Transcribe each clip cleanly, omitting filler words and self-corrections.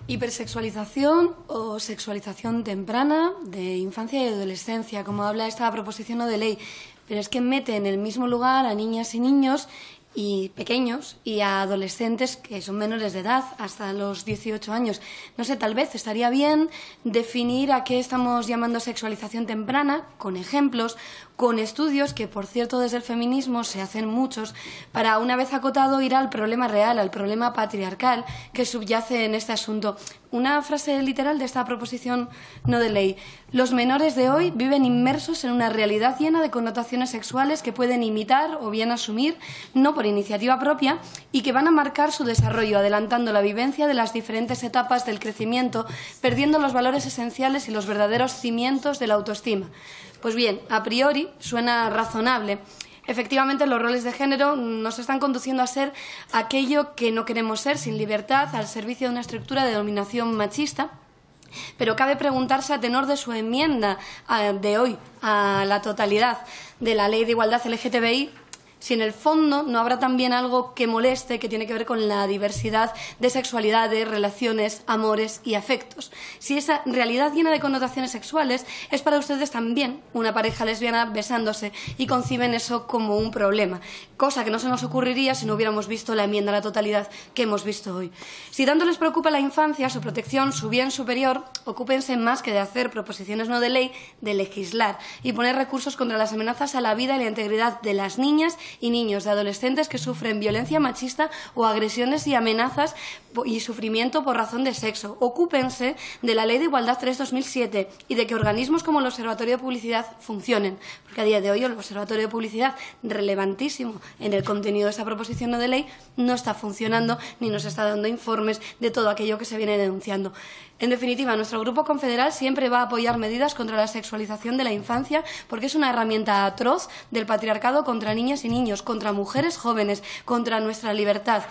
Hipersexualización o sexualización temprana de infancia y adolescencia, como habla esta proposición no de ley, pero es que mete en el mismo lugar a niñas y niños y pequeños y a adolescentes que son menores de edad, hasta los 18 años. No sé, tal vez estaría bien definir a qué estamos llamando sexualización temprana, con ejemplos, con estudios que, por cierto, desde el feminismo se hacen muchos, para, una vez acotado, ir al problema real, al problema patriarcal que subyace en este asunto. Una frase literal de esta proposición no de ley: los menores de hoy viven inmersos en una realidad llena de connotaciones sexuales que pueden imitar o bien asumir, no por iniciativa propia, y que van a marcar su desarrollo, adelantando la vivencia de las diferentes etapas del crecimiento, perdiendo los valores esenciales y los verdaderos cimientos de la autoestima. Pues bien, a priori suena razonable. Efectivamente, los roles de género nos están conduciendo a ser aquello que no queremos ser, sin libertad, al servicio de una estructura de dominación machista. Pero cabe preguntarse, a tenor de su enmienda de hoy a la totalidad de la Ley de Igualdad LGTBI, si en el fondo no habrá también algo que moleste, que tiene que ver con la diversidad de sexualidades, relaciones, amores y afectos. Si esa realidad llena de connotaciones sexuales es para ustedes también una pareja lesbiana besándose y conciben eso como un problema, cosa que no se nos ocurriría si no hubiéramos visto la enmienda a la totalidad que hemos visto hoy. Si tanto les preocupa la infancia, su protección, su bien superior, ocúpense más que de hacer proposiciones no de ley, de legislar y poner recursos contra las amenazas a la vida y la integridad de las niñas y niños, de adolescentes que sufren violencia machista o agresiones y amenazas y sufrimiento por razón de sexo. Ocúpense de la Ley de Igualdad 3/2007 y de que organismos como el Observatorio de Publicidad funcionen, porque a día de hoy el Observatorio de Publicidad, relevantísimo en el contenido de esta proposición no de ley, no está funcionando ni nos está dando informes de todo aquello que se viene denunciando. En definitiva, nuestro Grupo Confederal siempre va a apoyar medidas contra la sexualización de la infancia, porque es una herramienta atroz del patriarcado contra niñas y niños, contra mujeres jóvenes, contra nuestra libertad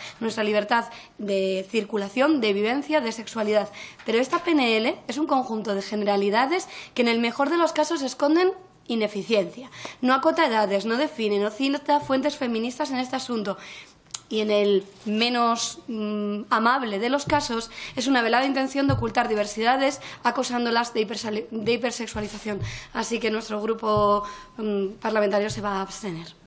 de circulación, de vivencia, de sexualidad. Pero esta PNL es un conjunto de generalidades que en el mejor de los casos esconden ineficiencia. No acota edades, no define, no cita fuentes feministas en este asunto. Y en el menos amable de los casos es una velada intención de ocultar diversidades, acosándolas de hipersexualización. Así que nuestro grupo parlamentario se va a abstener.